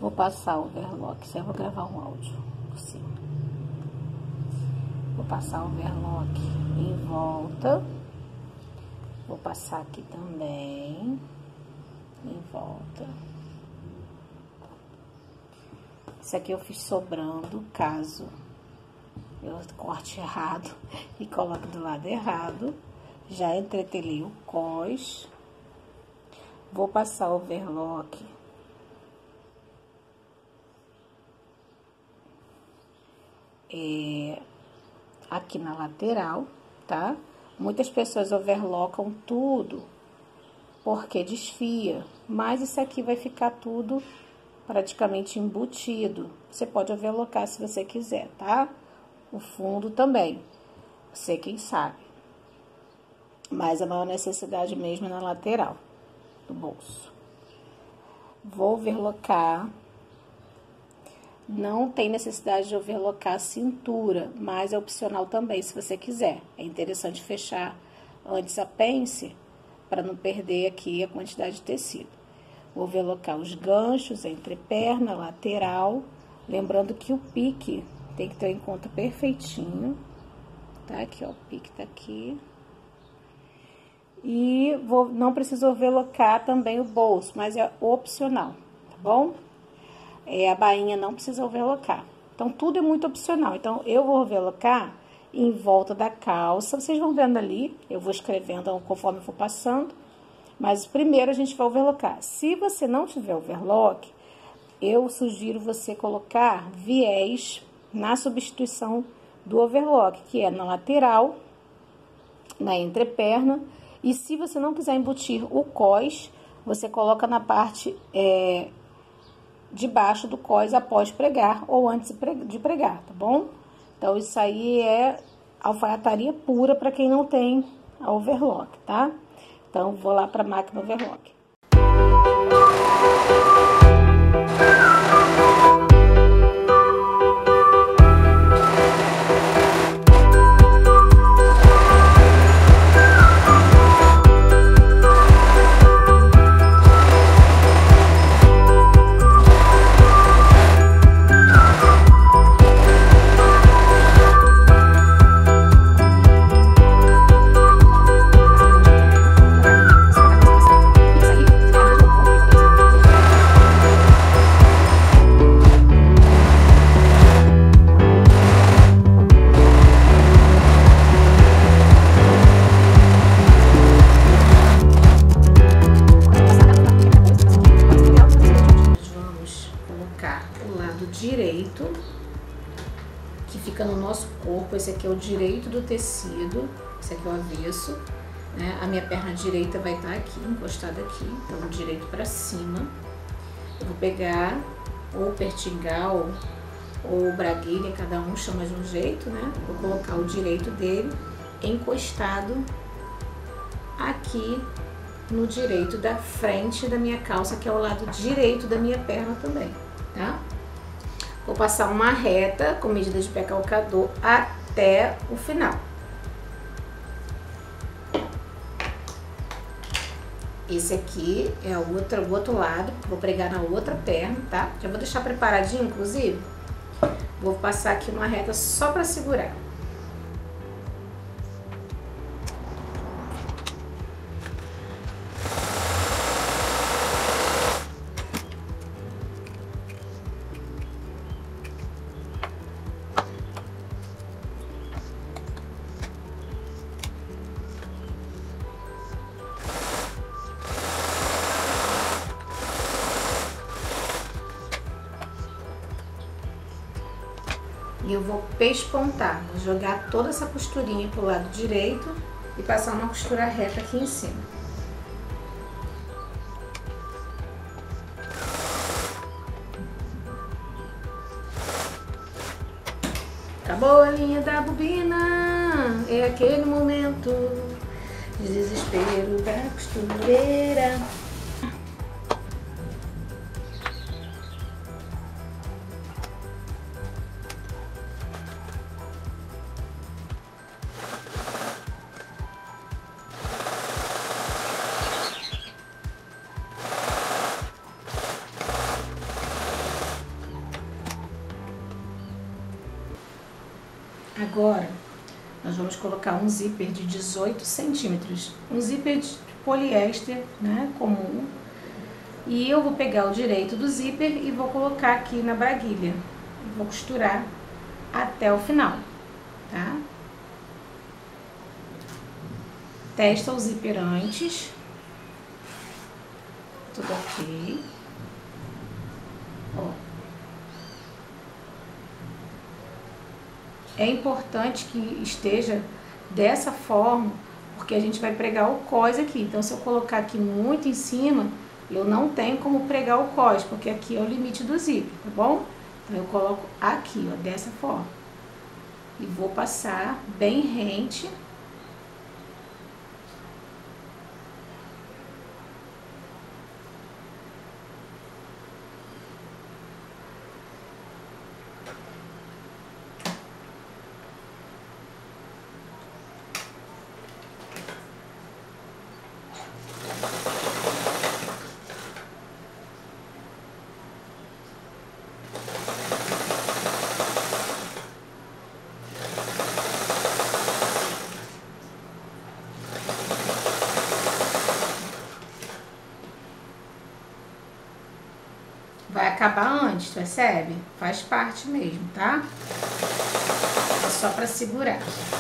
Vou passar o overlock, eu vou gravar um áudio por cima. Vou passar o overlock em volta. Vou passar aqui também, em volta. Isso aqui eu fiz sobrando, caso eu corte errado e coloque do lado errado. Já entretelei o cós. Vou passar o overlock aqui na lateral, tá? Muitas pessoas overlockam tudo porque desfia, mas isso aqui vai ficar tudo praticamente embutido. Você pode overlockar se você quiser, tá? O fundo também, você quem sabe. Mas a maior necessidade mesmo é na lateral do bolso. Vou overlockar. Não tem necessidade de overlockar a cintura, mas é opcional também, se você quiser. É interessante fechar antes a pence, para não perder aqui a quantidade de tecido. Vou overlockar os ganchos, a entreperna, lateral. Lembrando que o pique tem que ter em conta perfeitinho. Tá? Aqui, ó, o pique tá aqui. E não preciso overlockar também o bolso, mas é opcional, tá bom? A bainha não precisa overlockar. Então, tudo é muito opcional. Então, eu vou overlockar em volta da calça. Vocês vão vendo ali, eu vou escrevendo conforme eu for passando. Mas primeiro a gente vai overlockar. Se você não tiver overlock, eu sugiro você colocar viés na substituição do overlock, que é na lateral, na entreperna. E se você não quiser embutir o cós, você coloca na parte de baixo do cós após pregar ou antes de pregar, tá bom? Então, isso aí é alfaiataria pura para quem não tem a overlock, tá? Então, vou lá para a máquina overlock. Direito, que fica no nosso corpo. Esse aqui é o direito do tecido, esse aqui é o avesso, né? A minha perna direita vai estar aqui, encostada aqui, então o direito para cima. Eu vou pegar ou pertingal ou braguilha, cada um chama de um jeito, né? Vou colocar o direito dele encostado aqui no direito da frente da minha calça, que é o lado direito da minha perna também, tá? Vou passar uma reta com medida de pé calcador até o final. Esse aqui é o outro lado, vou pregar na outra perna, tá? Já vou deixar preparadinho, inclusive. Vou passar aqui uma reta só para segurar. E eu vou pespontar, vou jogar toda essa costurinha pro lado direito e passar uma costura reta aqui em cima. Acabou a linha da bobina, é aquele momento de desespero da costureira. Agora, nós vamos colocar um zíper de 18 centímetros. Um zíper de poliéster, né, comum. E eu vou pegar o direito do zíper e vou colocar aqui na braguilha. Vou costurar até o final, tá? Testa o zíper antes. Tudo ok. Ó. É importante que esteja dessa forma, porque a gente vai pregar o cós aqui. Então, se eu colocar aqui muito em cima, eu não tenho como pregar o cós, porque aqui é o limite do zíper, tá bom? Então, eu coloco aqui, ó, dessa forma. E vou passar bem rente. Vai acabar antes, percebe? Faz parte mesmo, tá? É só pra segurar.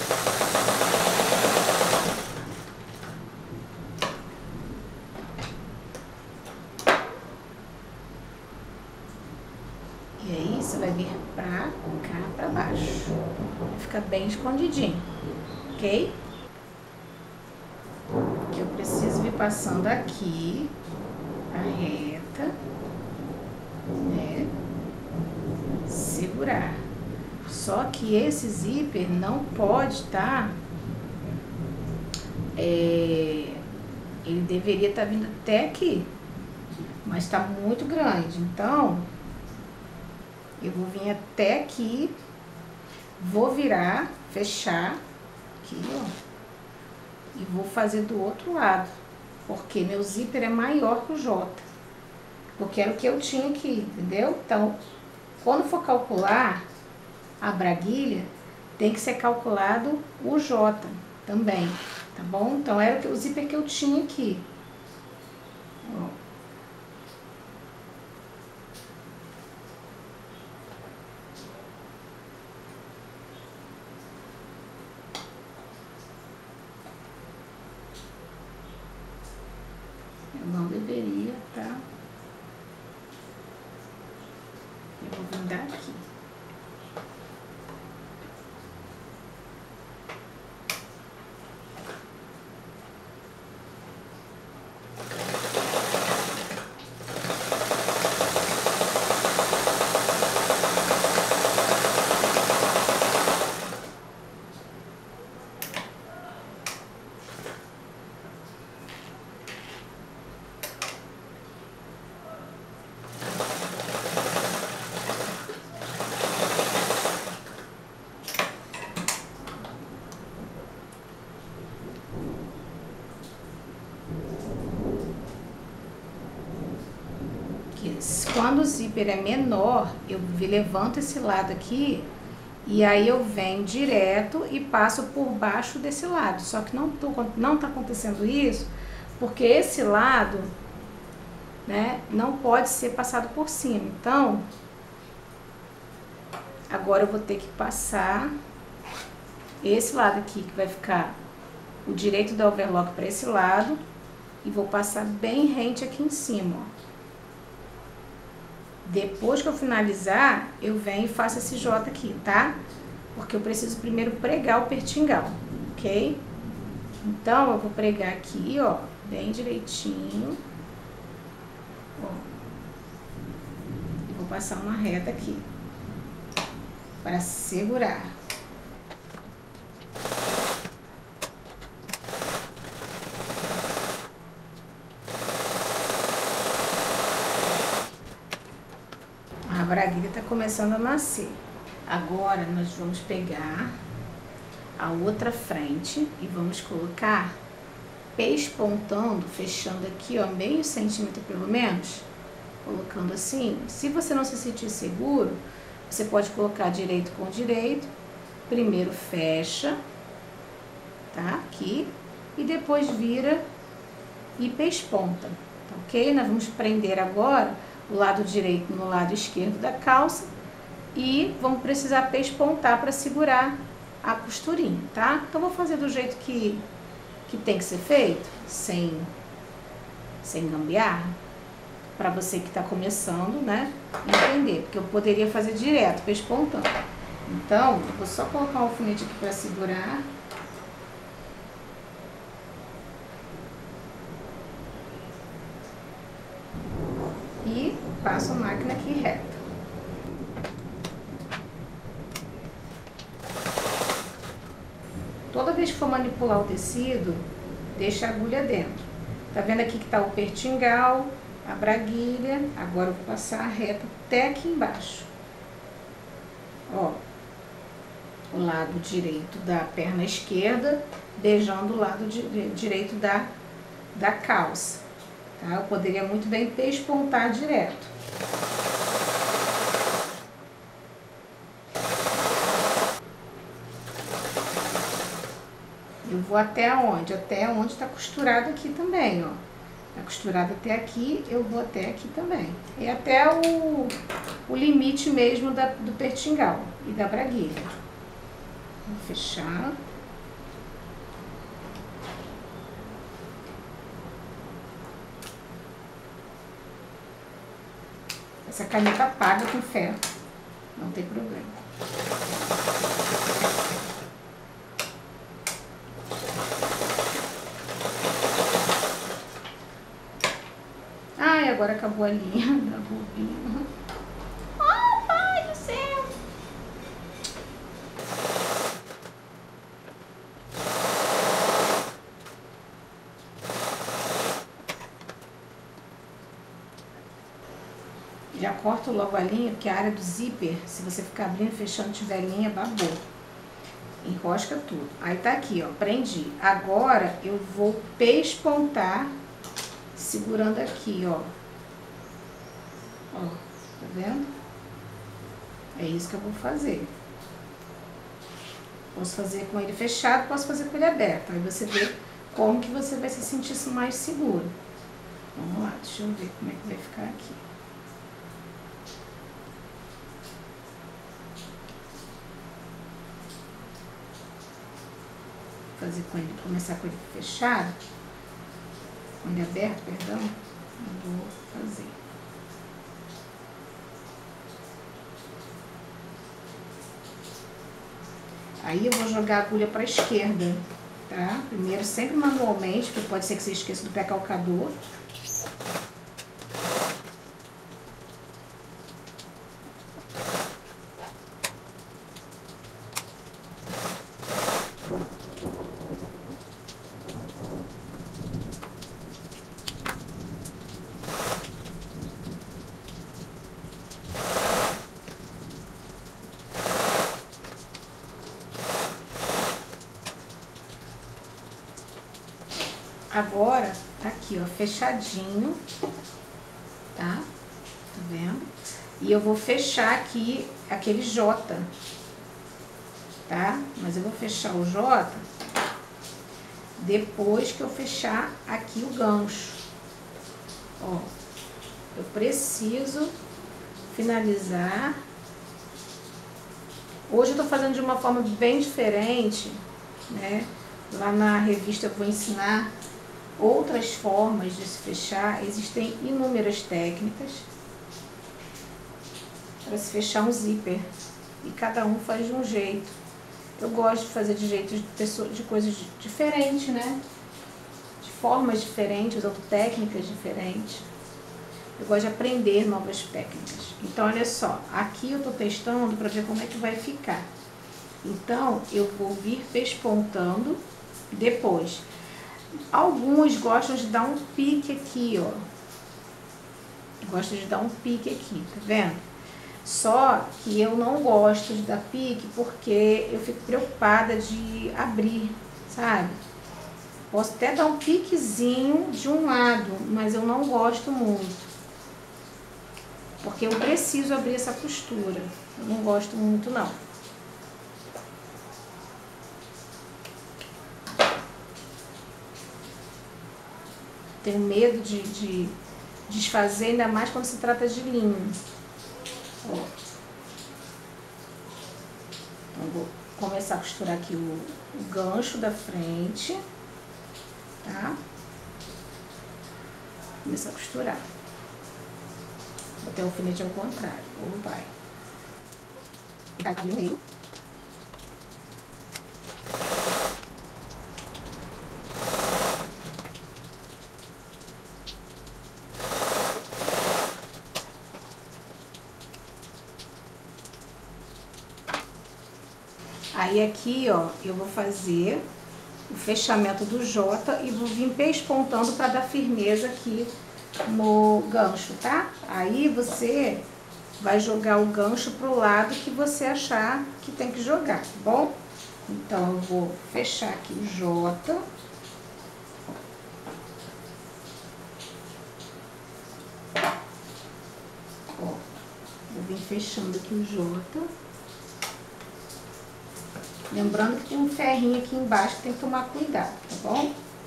E aí, você vai vir pra cá, pra baixo. Fica bem escondidinho, ok? Que eu preciso vir passando aqui, a reta, né? Segurar. Só que esse zíper não pode estar... ele deveria estar vindo até aqui, mas tá muito grande. Então, eu vou vir até aqui, vou virar, fechar aqui, ó, e vou fazer do outro lado, porque meu zíper é maior que o J, porque era o que eu tinha aqui, entendeu? Então, quando for calcular a braguilha, tem que ser calculado o J também, tá bom? Então, era o zíper que eu tinha aqui. Ó. Eu não deveria, tá? Eu vou vir daqui. Quando o zíper é menor, eu levanto esse lado aqui e aí eu venho direto e passo por baixo desse lado. Só que não tá acontecendo isso, porque esse lado, né, não pode ser passado por cima. Então, agora eu vou ter que passar esse lado aqui, que vai ficar o direito da overlock para esse lado, e vou passar bem rente aqui em cima, ó. Depois que eu finalizar, eu venho e faço esse J aqui, tá? Porque eu preciso primeiro pregar o pertingal, ok? Então, eu vou pregar aqui, ó, bem direitinho. Ó. E vou passar uma reta aqui, para segurar. A braguilha tá começando a nascer. Agora, nós vamos pegar a outra frente e vamos colocar pespontando, fechando aqui, ó, meio centímetro pelo menos, colocando assim. Se você não se sentir seguro, você pode colocar direito com direito, primeiro fecha, tá? Aqui, e depois vira e pesponta, tá ok? Nós vamos prender agora o lado direito no lado esquerdo da calça e vamos precisar pespontar para segurar a costurinha, tá? Então, vou fazer do jeito que tem que ser feito, sem gambiarra, para você que tá começando, né, entender, porque eu poderia fazer direto, pespontando. Então, eu vou só colocar o alfinete aqui para segurar. E passo a máquina aqui reta. Toda vez que for manipular o tecido, deixa a agulha dentro. Tá vendo aqui que tá o pertingal, a braguilha. Agora eu vou passar a reta até aqui embaixo. Ó, o lado direito da perna esquerda, beijando o lado direito da calça. Tá? Eu poderia muito bem pespontar direto. Eu vou até onde? Até onde tá costurado aqui também, ó. Tá costurado até aqui, eu vou até aqui também. E até o limite mesmo do pertingal e da braguilha. Vou fechar. Essa caneta apaga com ferro, não tem problema. Ai, agora acabou a linha da bobina. Oh, pai do céu! Já corto logo a linha, porque a área do zíper, se você ficar abrindo e fechando, tiver linha, babou. Enrosca tudo. Aí tá aqui, ó, prendi. Agora eu vou pespontar, segurando aqui, ó. Ó, tá vendo? É isso que eu vou fazer. Posso fazer com ele fechado, posso fazer com ele aberto. Aí você vê como que você vai se sentir mais seguro. Vamos lá, deixa eu ver como é que vai ficar aqui. Fazer com ele, começar com ele fechado, com ele aberto, perdão, eu vou fazer. Aí eu vou jogar a agulha para a esquerda, tá? Primeiro sempre manualmente, porque pode ser que você esqueça do pé calcador. Agora, tá aqui, ó, fechadinho, tá? Tá vendo? E eu vou fechar aqui aquele J, tá? Mas eu vou fechar o J depois que eu fechar aqui o gancho. Ó, eu preciso finalizar. Hoje eu tô fazendo de uma forma bem diferente, né? Lá na revista eu vou ensinar outras formas de se fechar. Existem inúmeras técnicas para se fechar um zíper e cada um faz de um jeito. Eu gosto de fazer de jeitos de coisas diferentes, né? De formas diferentes, usando técnicas diferentes. Eu gosto de aprender novas técnicas. Então, olha só, aqui eu tô testando para ver como é que vai ficar. Então, eu vou vir pespontando depois. Alguns gostam de dar um pique aqui, ó. Gostam de dar um pique aqui, tá vendo? Só que eu não gosto de dar pique porque eu fico preocupada de abrir, sabe? Posso até dar um piquezinho de um lado, mas eu não gosto muito. Porque eu preciso abrir essa costura. Eu não gosto muito, não. Tenho medo de desfazer, ainda mais quando se trata de linho. Ó. Então, vou começar a costurar aqui o gancho da frente, tá? Começar a costurar. Botei o alfinete ao contrário, ou vai. Aqui no meio. Aí aqui, ó, eu vou fazer o fechamento do J e vou vir pespontando para dar firmeza aqui no gancho, tá? Aí você vai jogar o gancho pro lado que você achar que tem que jogar, tá bom? Então, eu vou fechar aqui o J. Ó, vou vir fechando aqui o J. Lembrando que tem um ferrinho aqui embaixo que tem que tomar cuidado, tá bom?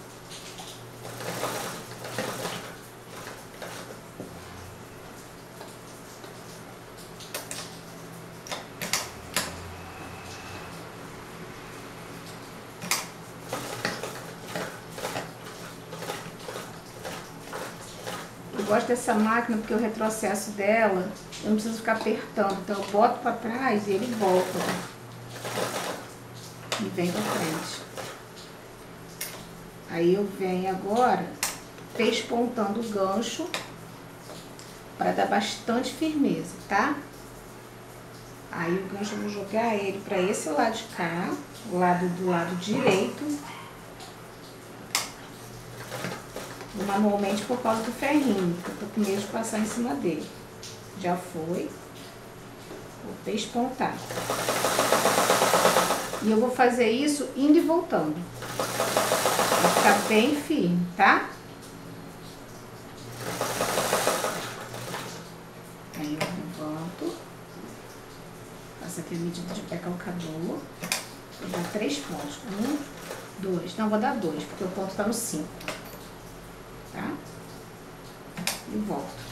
Eu gosto dessa máquina porque o retrocesso dela, eu não preciso ficar apertando. Então, eu boto pra trás e ele volta, né? E vem pra frente. Aí eu venho agora pespontando o gancho para dar bastante firmeza, tá? Aí o gancho eu vou jogar ele para esse lado de cá, do lado direito. Manualmente por causa do ferrinho, que eu tô com medo de passar em cima dele. Já foi. Vou pespontar. E eu vou fazer isso indo e voltando. Vai ficar bem firme, tá? Aí eu levanto. Faço aqui a medida de pé calcador. Vou dar 3 pontos. 1, 2. Não, vou dar 2, porque o ponto tá no 5. Tá? E volto.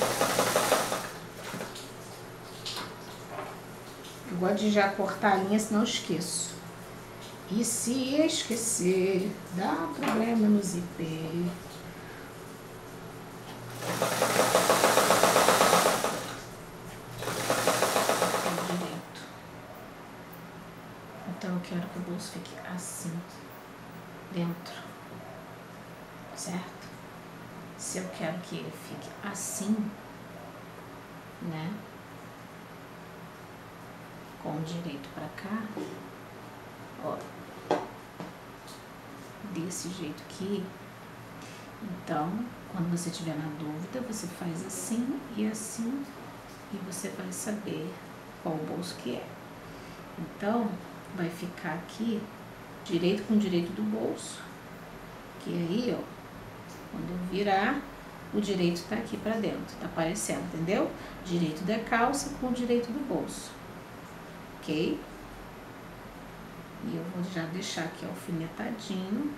Eu gosto de já cortar a linha, senão eu esqueço. E se esquecer, dá problema no zíper. Direto. Então eu quero que o bolso fique assim, dentro, certo? Se eu quero que ele fique assim, né? Com o direito pra cá, ó, desse jeito aqui. Então, quando você tiver na dúvida, você faz assim e assim, e você vai saber qual bolso que é. Então, vai ficar aqui, direito com direito do bolso, que aí, ó, quando eu virar, o direito tá aqui pra dentro, tá aparecendo, entendeu? Direito da calça com o direito do bolso. Ok? E eu vou já deixar aqui alfinetadinho.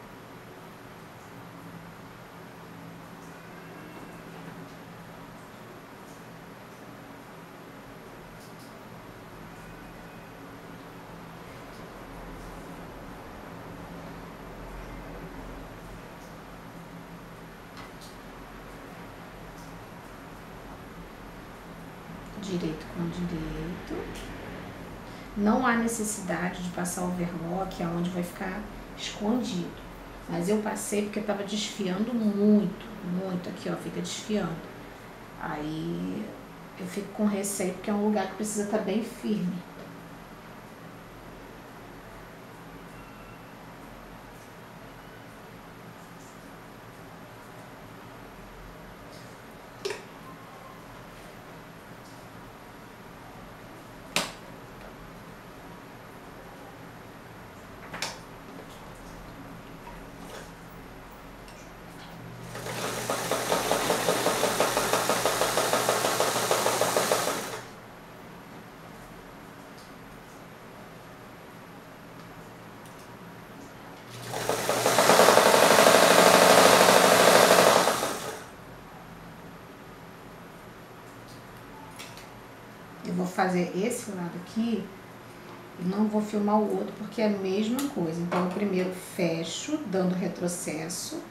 Direito com direito. Não há necessidade de passar overlock aonde vai ficar escondido. Mas eu passei porque eu tava desfiando muito, muito aqui, ó, fica desfiando. Aí eu fico com receio porque é um lugar que precisa estar bem firme. fazer esse lado aqui, eu não vou filmar o outro porque é a mesma coisa. Então, eu primeiro fecho, dando retrocesso.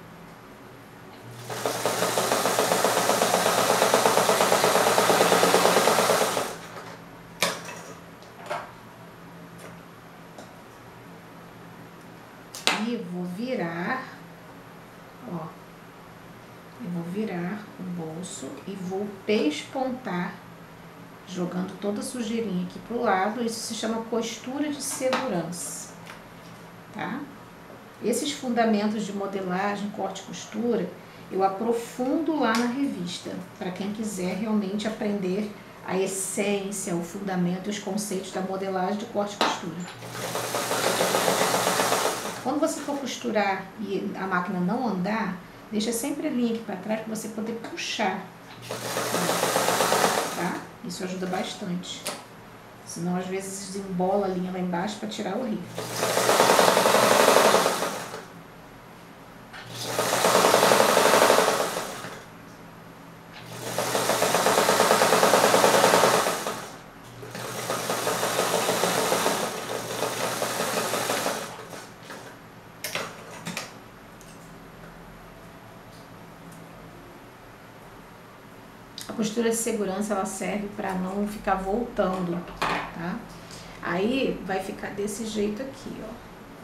E vou virar, ó. Eu vou virar o bolso e vou pespontar, jogando toda a sujeirinha aqui pro lado. Isso se chama costura de segurança, tá? Esses fundamentos de modelagem, corte e costura, eu aprofundo lá na revista, para quem quiser realmente aprender a essência, o fundamento e os conceitos da modelagem de corte e costura. Quando você for costurar e a máquina não andar, deixa sempre a linha aqui para trás para você poder puxar, tá? Isso ajuda bastante. Senão, às vezes, desembola a linha lá embaixo para tirar o rico. A costura de segurança, ela serve para não ficar voltando, tá? Aí, vai ficar desse jeito aqui, ó.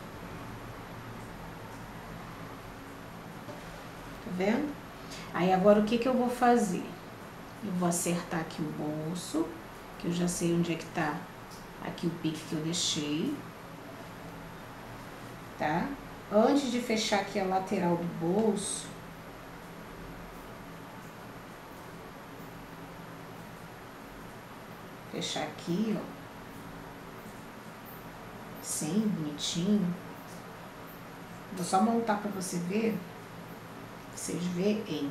Tá vendo? Aí, agora, o que que eu vou fazer? Eu vou acertar aqui o bolso, que eu já sei onde é que tá aqui o pique que eu deixei, tá? Antes de fechar aqui a lateral do bolso, fechar aqui, ó, assim, bonitinho. Vou só montar pra você ver, pra vocês verem.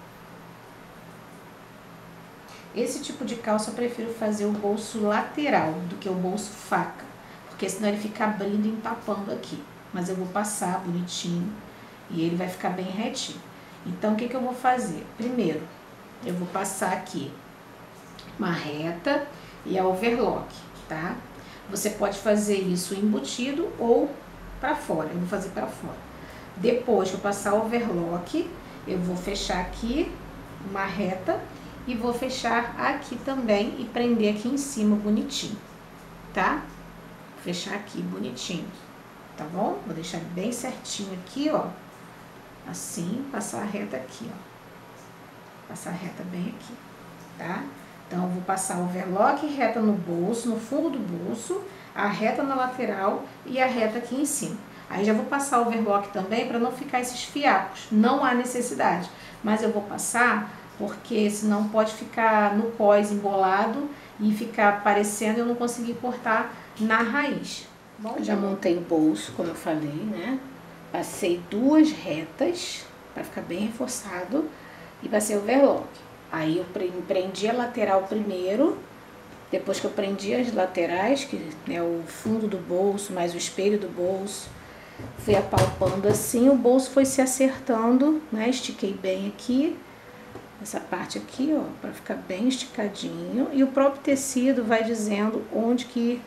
Esse tipo de calça eu prefiro fazer o bolso lateral do que o bolso faca, porque senão ele fica abrindo e empapando aqui. Mas eu vou passar bonitinho e ele vai ficar bem retinho. Então, o que que eu vou fazer? Primeiro, eu vou passar aqui uma reta e a overlock, tá? Você pode fazer isso embutido ou pra fora. Eu vou fazer pra fora. Depois que eu passar o overlock, eu vou fechar aqui uma reta e vou fechar aqui também e prender aqui em cima bonitinho, tá? Fechar aqui bonitinho, tá bom? Vou deixar bem certinho aqui, ó. Assim, passar a reta aqui, ó. Passar a reta bem aqui, tá? Então, eu vou passar o overlock, reta no bolso, no fundo do bolso, a reta na lateral e a reta aqui em cima. Aí, já vou passar o overlock também para não ficar esses fiapos. Não há necessidade, mas eu vou passar porque senão pode ficar no cós embolado e ficar aparecendo e eu não conseguir cortar na raiz. Bom, já montei o bolso, como eu falei, né? Passei 2 retas para ficar bem reforçado e passei o overlock. Aí eu prendi a lateral primeiro, depois que eu prendi as laterais, que é o fundo do bolso, mais o espelho do bolso, fui apalpando assim, o bolso foi se acertando, né? Estiquei bem aqui, essa parte aqui, ó, para ficar bem esticadinho. E o próprio tecido vai dizendo onde que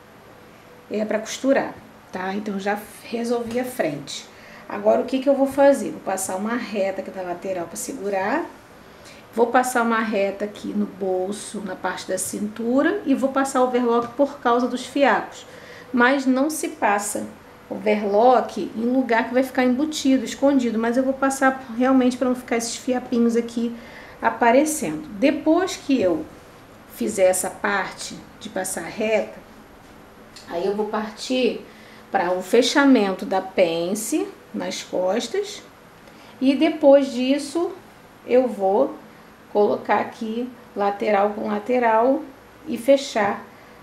é para costurar, tá? Então, já resolvi a frente. Agora, o que que eu vou fazer? Vou passar uma reta aqui na lateral para segurar. Vou passar uma reta aqui no bolso, na parte da cintura, e vou passar o overlock por causa dos fiapos. Mas não se passa overlock em lugar que vai ficar embutido, escondido, mas eu vou passar realmente para não ficar esses fiapinhos aqui aparecendo. Depois que eu fizer essa parte de passar reta, aí eu vou partir para o fechamento da pence nas costas, e depois disso eu vou colocar aqui lateral com lateral e fechar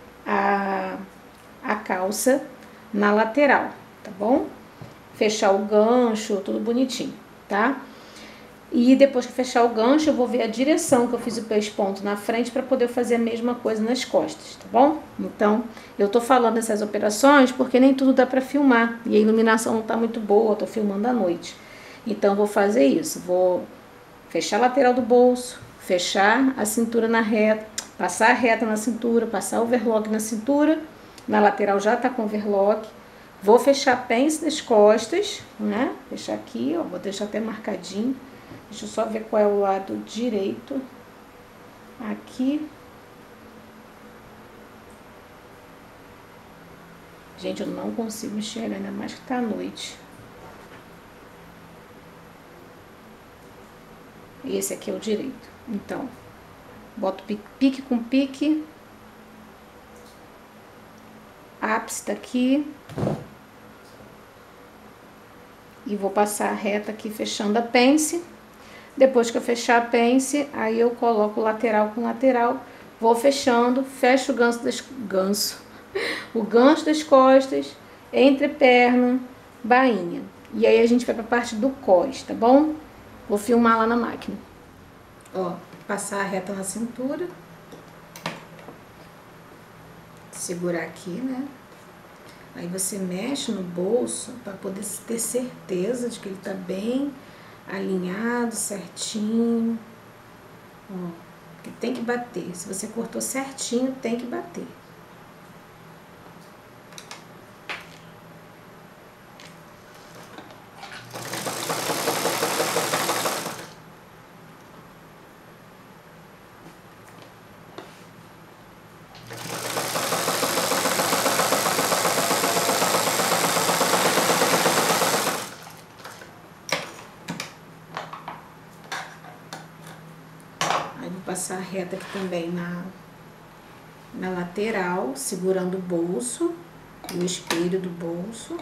a calça na lateral, tá bom? Fechar o gancho, tudo bonitinho, tá? E depois que fechar o gancho, eu vou ver a direção que eu fiz o pesponto na frente para poder fazer a mesma coisa nas costas, tá bom? Então, eu tô falando essas operações porque nem tudo dá para filmar e a iluminação não tá muito boa, eu tô filmando à noite. Então, eu vou fazer isso, vou fechar a lateral do bolso, fechar a cintura na reta, Passar a reta na cintura, passar o overlock na cintura, na lateral já tá com overlock. Vou fechar pence das costas, né? Fechar aqui, ó, vou deixar até marcadinho. Deixa eu só ver qual é o lado direito. Aqui. Gente, eu não consigo enxergar, ainda mais que tá à noite. Esse aqui é o direito. Então, boto pique com pique. Ápice tá aqui. E vou passar a reta aqui fechando a pence. Depois que eu fechar a pence, aí eu coloco lateral com lateral. Vou fechando, fecho o o gancho das costas, entreperna, bainha. E aí a gente vai pra parte do cós, tá bom? Vou filmar lá na máquina. Ó, passar a reta na cintura. Segurar aqui, né? Aí você mexe no bolso para poder ter certeza de que ele tá bem alinhado, certinho. Ó, porque tem que bater. Se você cortou certinho, tem que bater. Aí vou passar a reta aqui também na lateral, segurando o bolso, o espelho do bolso.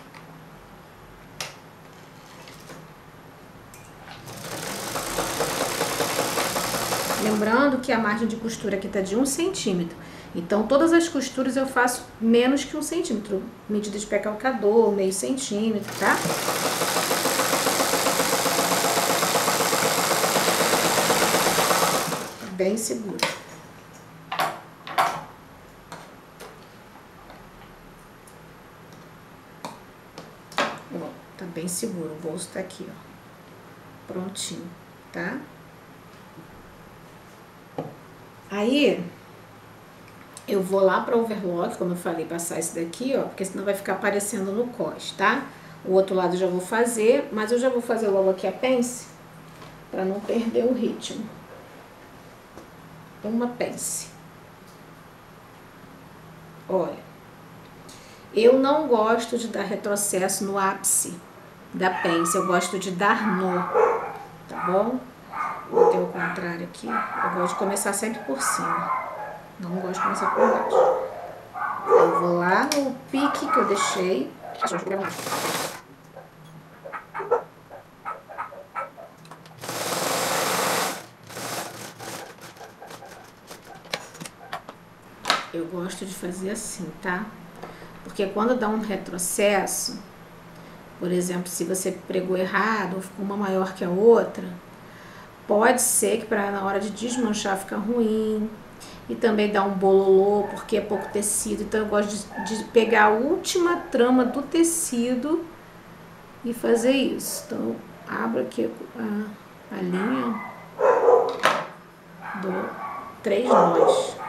Lembrando que a margem de costura aqui tá de 1 centímetro. Então, todas as costuras eu faço menos que 1 centímetro. Medida de pé calcador, meio centímetro, tá? Bem seguro. Ó, tá bem seguro. O bolso tá aqui, ó. Prontinho, tá? Aí, eu vou lá para o overlock, como eu falei, passar esse daqui, ó, porque senão vai ficar aparecendo no cós, tá? O outro lado eu já vou fazer, mas eu já vou fazer logo aqui a pence, para não perder o ritmo. Uma pence. Olha, eu não gosto de dar retrocesso no ápice da pence, eu gosto de dar nó, tá bom? Vou ter o contrário aqui, eu gosto de começar sempre por cima, não gosto de começar por baixo. Eu vou lá no pique que eu deixei. Eu gosto de fazer assim, tá? Porque quando dá um retrocesso, por exemplo, se você pregou errado ou ficou uma maior que a outra, pode ser que na hora de desmanchar fica ruim. E também dá um bololô, porque é pouco tecido. Então eu gosto de pegar a última trama do tecido e fazer isso. Então abro aqui a linha, dou 3 nós.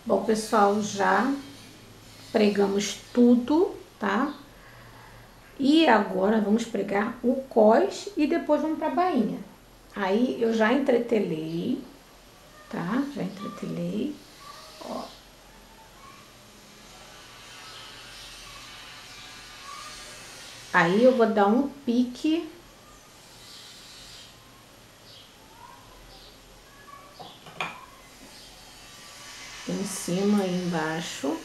Bom, pessoal, já pregamos tudo, tá? E agora vamos pregar o cós e depois vamos pra bainha. Aí eu já entretelei, tá? Já entretelei, ó. Aí eu vou dar um pique em cima e embaixo.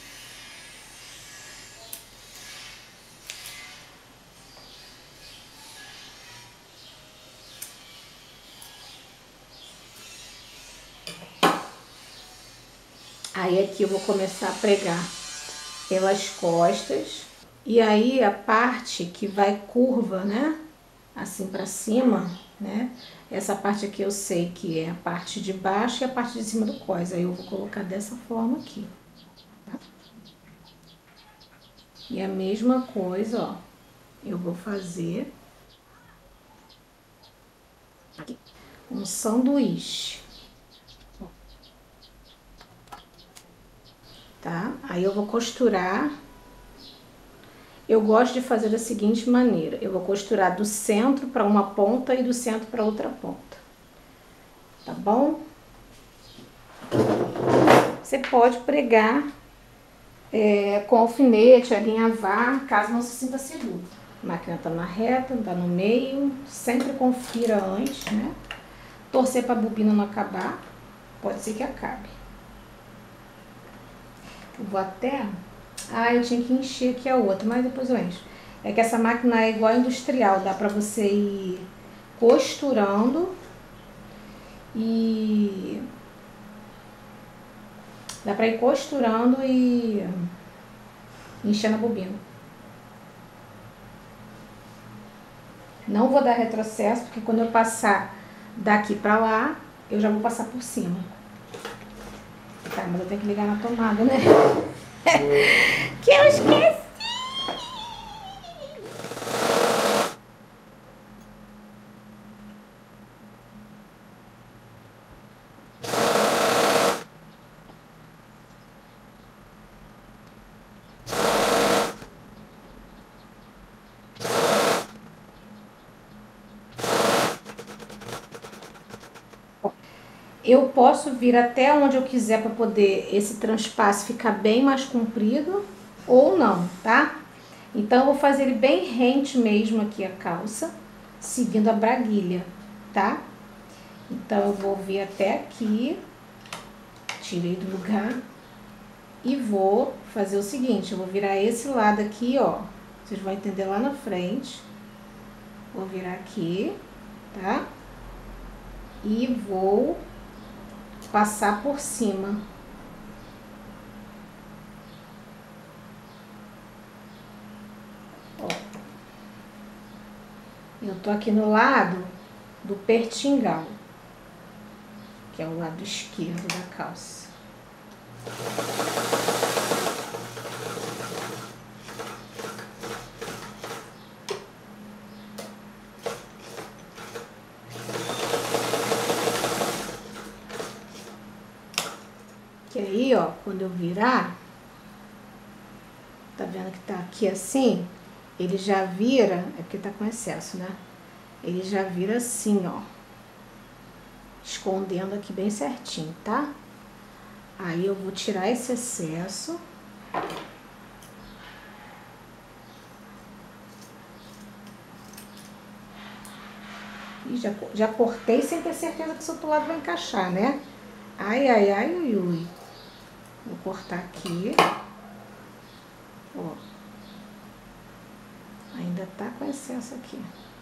Aí aqui eu vou começar a pregar pelas costas. E aí a parte que vai curva, né? Assim pra cima, né? Essa parte aqui eu sei que é a parte de baixo e a parte de cima do cós. Aí eu vou colocar dessa forma aqui. Tá? E a mesma coisa, ó. Eu vou fazer aqui um sanduíche. Tá? Aí eu vou costurar. Eu gosto de fazer da seguinte maneira. Eu vou costurar do centro para uma ponta e do centro para outra ponta. Tá bom? Você pode pregar com alfinete, alinhavar, caso não se sinta seguro. A máquina tá na reta, tá no meio. Sempre confira antes, né? Torcer para a bobina não acabar. Pode ser que acabe. Eu vou até... eu tinha que encher aqui a outra, mas depois eu encho. É que essa máquina é igual a industrial, dá pra você ir costurando e... Dá pra ir costurando e enchendo a bobina. Não vou dar retrocesso, porque quando eu passar daqui pra lá, eu já vou passar por cima. Tá, mas eu tenho que ligar na tomada, né? Que eu esqueci! Eu posso vir até onde eu quiser para poder esse transpasse ficar bem mais comprido ou não, tá? Então eu vou fazer ele bem rente mesmo aqui a calça, seguindo a braguilha, tá? Então eu vou vir até aqui, tirei do lugar e vou fazer o seguinte, eu vou virar esse lado aqui, ó. Vocês vão entender lá na frente. Vou virar aqui, tá? E vou passar por cima. Ó. Eu tô aqui no lado do pertingal, que é o lado esquerdo da calça. Que aí, ó, quando eu virar, tá vendo que tá aqui assim? Ele já vira, é porque tá com excesso, né? Ele já vira assim, ó. Escondendo aqui bem certinho, tá? Aí eu vou tirar esse excesso. E já cortei sem ter certeza que esse outro lado vai encaixar, né? Ai, ai, ai, ui, ui. Vou cortar aqui. Ó. Ainda tá com excesso aqui.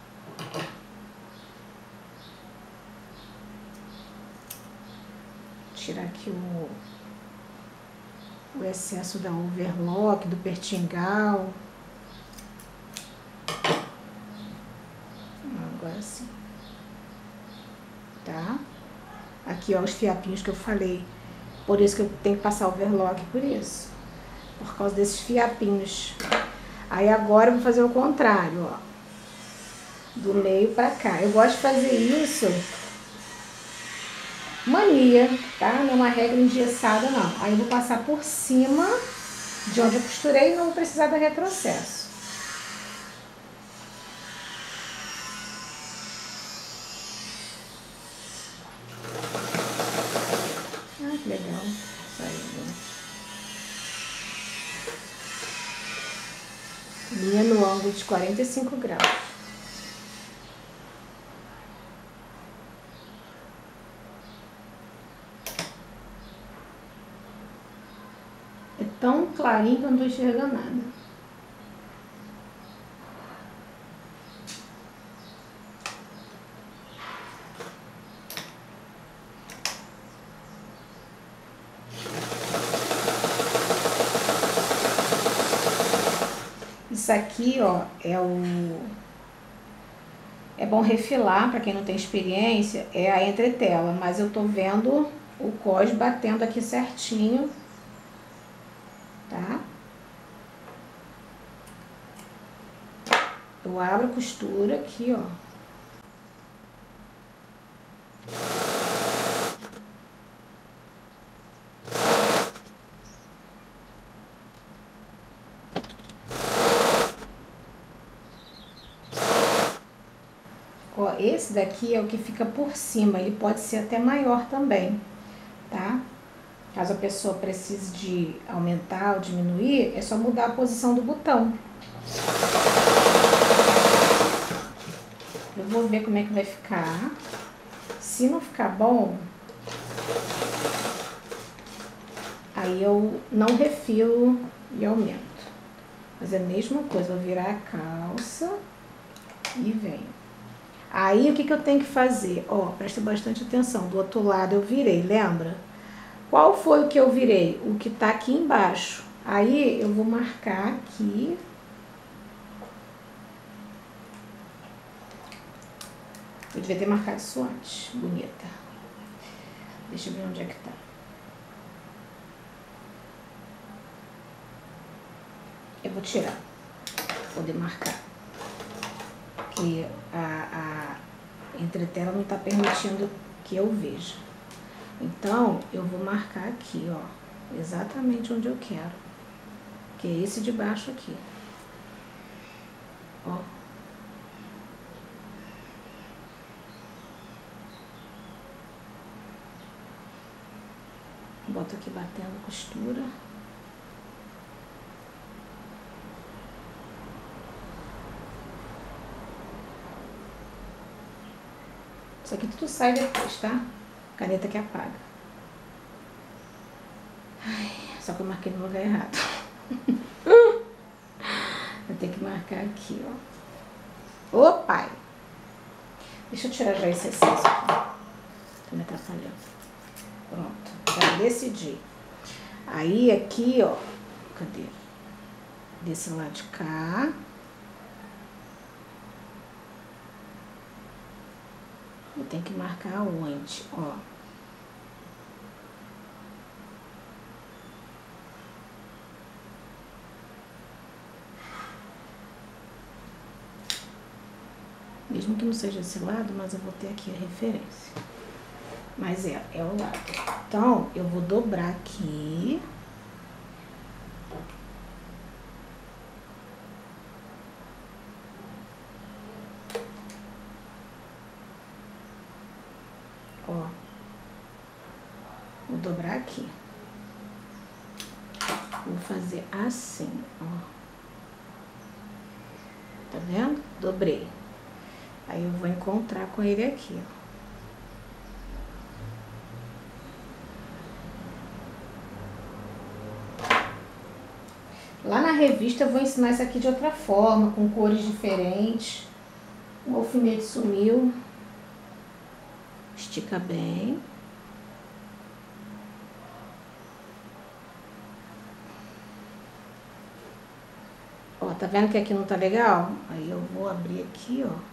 Tirar aqui o excesso da overlock, do pertingal. Agora sim. Tá? Aqui, ó, os fiapinhos que eu falei. Por isso que eu tenho que passar overlock, por isso. Por causa desses fiapinhos. Aí agora eu vou fazer o contrário, ó. Do meio pra cá. Eu gosto de fazer isso mania, tá? Não é uma regra engessada, não. Aí eu vou passar por cima de onde eu costurei e não vou precisar dar retrocesso. Ah, que legal. Saiu. Linha no ângulo de 45 graus. É tão clarinho que eu não tô enxergando nada. Isso aqui, ó, é bom refilar, para quem não tem experiência, é a entretela, mas eu tô vendo o cós batendo aqui certinho, tá? Eu abro a costura aqui, ó. Ó, esse daqui é o que fica por cima, ele pode ser até maior também, tá? Caso a pessoa precise de aumentar ou diminuir, é só mudar a posição do botão. Eu vou ver como é que vai ficar. Se não ficar bom, aí eu não refilo e aumento. Mas é a mesma coisa, vou virar a calça e venho. Aí, o que eu tenho que fazer? Ó, presta bastante atenção. Do outro lado eu virei, lembra? Qual foi o que eu virei? O que tá aqui embaixo. Aí, eu vou marcar aqui. Eu devia ter marcado isso antes. Bonita. Deixa eu ver onde é que tá. Eu vou tirar. Vou poder marcar. Porque a entretela não tá permitindo que eu veja. Então, eu vou marcar aqui, ó. Exatamente onde eu quero. Que é esse de baixo aqui. Ó. Boto aqui batendo a costura. Isso aqui tudo sai depois, tá? Caneta que apaga. Ai, só que eu marquei no lugar errado. Eu tenho que marcar aqui, ó. Ô, pai! Deixa eu tirar já esse excesso aqui. Tá me atrapalhando. Pronto, já decidi. Aí aqui, ó. Cadê? Desse lado de cá. Eu tenho que marcar onde, ó. Mesmo que não seja esse lado, mas eu vou ter aqui a referência. Mas é o lado. Então, eu vou dobrar aqui. Ó. Vou dobrar aqui. Vou fazer assim, ó. Tá vendo? Dobrei. Aí eu vou encontrar com ele aqui, ó. Lá na revista eu vou ensinar isso aqui de outra forma, com cores diferentes. O alfinete sumiu. Estica bem. Ó, tá vendo que aqui não tá legal? Aí eu vou abrir aqui, ó.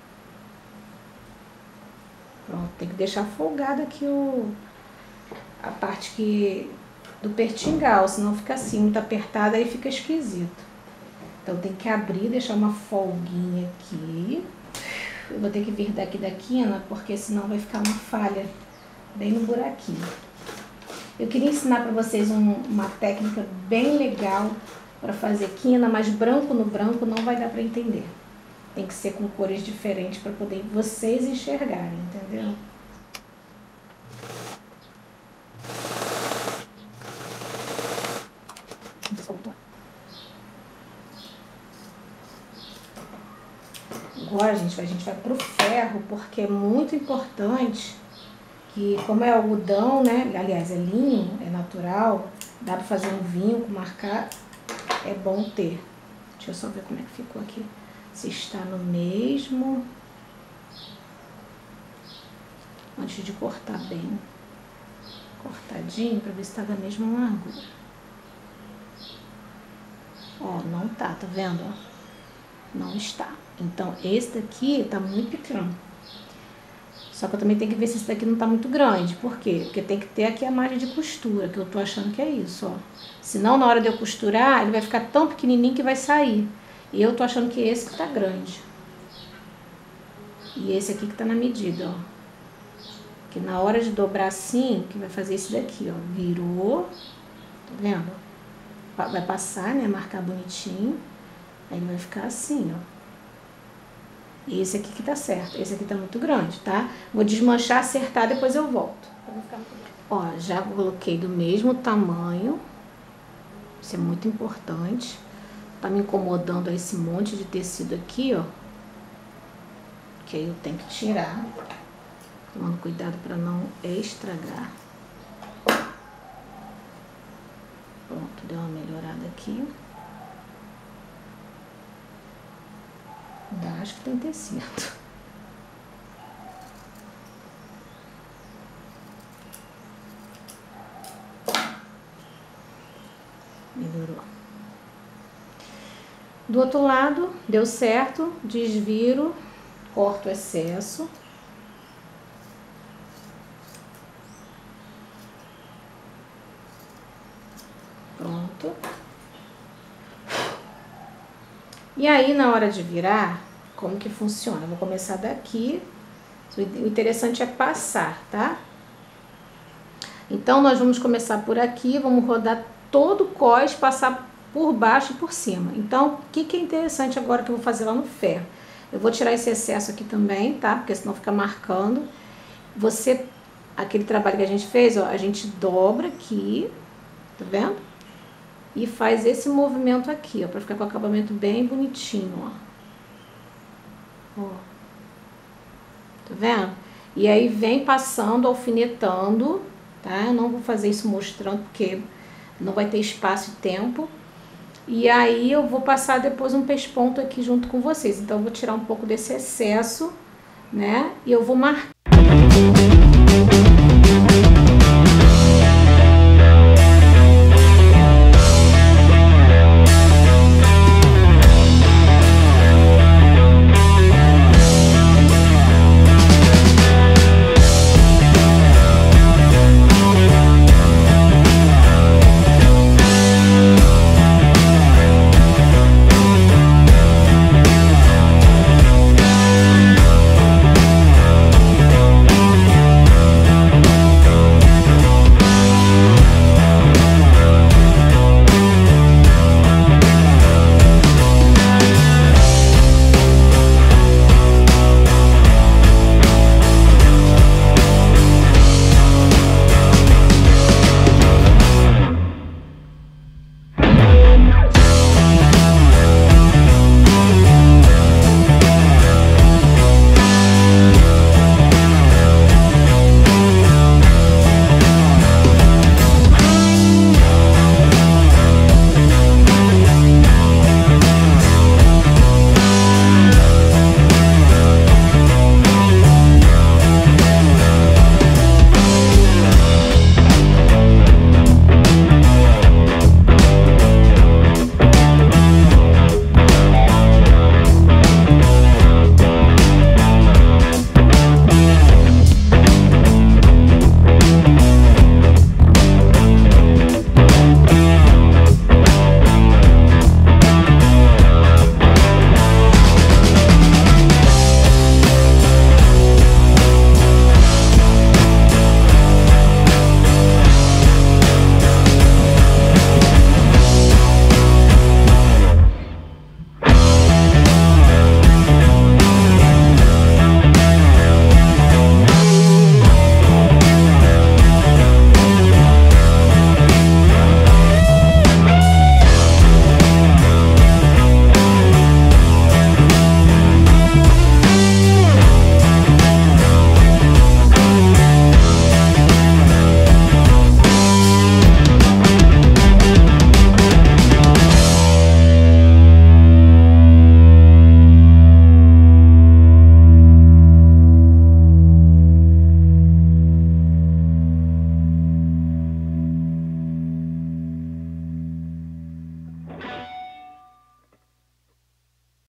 Pronto, tem que deixar folgado aqui a parte do pertingal, senão fica assim, muito apertada, aí fica esquisito. Então tem que abrir, deixar uma folguinha aqui. Eu vou ter que vir daqui da quina, porque senão vai ficar uma falha bem no buraquinho. Eu queria ensinar para vocês uma técnica bem legal para fazer quina, mas branco no branco não vai dar para entender. Tem que ser com cores diferentes para poder vocês enxergarem, entendeu? Agora, a gente vai pro ferro, porque é muito importante que, como é algodão, né? Aliás, é linho, é natural, dá pra fazer um vinho com marcar, é bom ter. Deixa eu só ver como é que ficou aqui. Se está no mesmo. Antes de cortar bem cortadinho, pra ver se tá da mesma largura. Ó, não tá vendo? Ó? Não está. Então, esse daqui tá muito pequeno. Só que eu também tenho que ver se esse daqui não tá muito grande. Por quê? Porque tem que ter aqui a margem de costura, que eu tô achando que é isso, ó. Senão, na hora de eu costurar, ele vai ficar tão pequenininho que vai sair. E eu tô achando que esse que tá grande. E esse aqui que tá na medida, ó. Que na hora de dobrar assim, que vai fazer esse daqui, ó. Virou. Tá vendo? Vai passar, né? Marcar bonitinho. Aí ele vai ficar assim, ó. E esse aqui que tá certo. Esse aqui tá muito grande, tá? Vou desmanchar, acertar, depois eu volto. Ó, já coloquei do mesmo tamanho. Isso é muito importante. Tá me incomodando esse monte de tecido aqui, ó. Que aí eu tenho que tirar. Tomando cuidado pra não estragar. Pronto, deu uma melhorada aqui. Ainda acho que tem tecido. Melhorou. Do outro lado, deu certo. Desviro, corto o excesso. Pronto. E aí, na hora de virar, como que funciona? Eu vou começar daqui. O interessante é passar, tá? Então, nós vamos começar por aqui, vamos rodar todo o cós, passar por baixo e por cima. Então, o que é interessante agora que eu vou fazer lá no ferro? Eu vou tirar esse excesso aqui também, tá? Porque senão fica marcando. Aquele trabalho que a gente fez, ó, a gente dobra aqui, tá vendo? E faz esse movimento aqui, ó, pra ficar com o acabamento bem bonitinho, ó. Ó. Tá vendo? E aí vem passando, alfinetando, tá? Eu não vou fazer isso mostrando, porque não vai ter espaço e tempo. E aí eu vou passar depois um pesponto aqui junto com vocês. Então eu vou tirar um pouco desse excesso, né? E eu vou marcar.